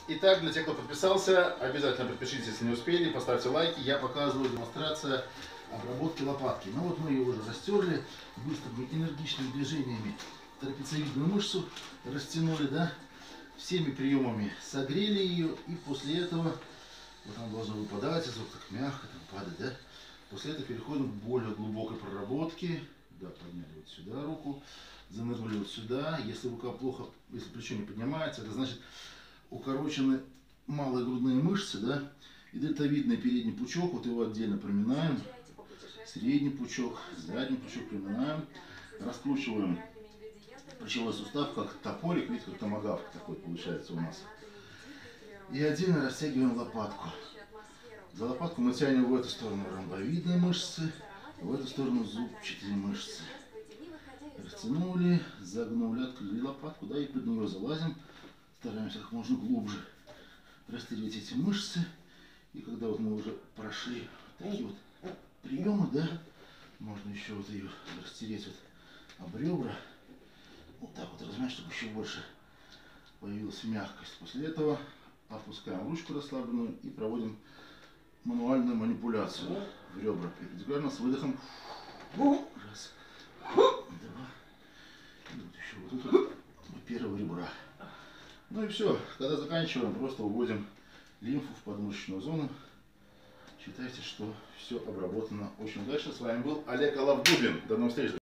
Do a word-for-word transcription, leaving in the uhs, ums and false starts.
Итак, для тех, кто подписался, обязательно подпишитесь, если не успели, поставьте лайки. Я показываю демонстрация обработки лопатки. Ну вот мы ее уже растерли быстрыми энергичными движениями. Трапециевидную мышцу растянули, да, всеми приемами согрели ее, и после этого вот она должна выпадать, звук так мягко там падает, да. После этого переходим к более глубокой проработке. Да, подняли вот сюда руку, занырнули вот сюда. Если рука плохо, если плечо не поднимается, это значит укорочены малые грудные мышцы, да, и дельтовидный передний пучок, вот его отдельно проминаем, средний пучок, задний пучок проминаем, раскручиваем плечевой сустав, как топорик, видите, как томагавк такой получается у нас. И отдельно растягиваем лопатку. За лопатку мы тянем в эту сторону ромбовидные мышцы, в эту сторону зубчатые мышцы. Растянули, загнули, открыли лопатку, да, и под нее залазим. Стараемся как можно глубже растереть эти мышцы. И когда вот мы уже прошли такие вот приемы, да, можно еще вот ее растереть вот об ребра. Вот так вот размять, чтобы еще больше появилась мягкость. После этого опускаем ручку расслабленную и проводим мануальную манипуляцию в ребра. Перпендикулярно с выдохом. Раз, два. И вот еще вот тут вот первого ребра. Ну и все. Когда заканчиваем, просто уводим лимфу в подмышечную зону. Считайте, что все обработано очень удачно. С вами был Олег Алавдубин. До новых встреч.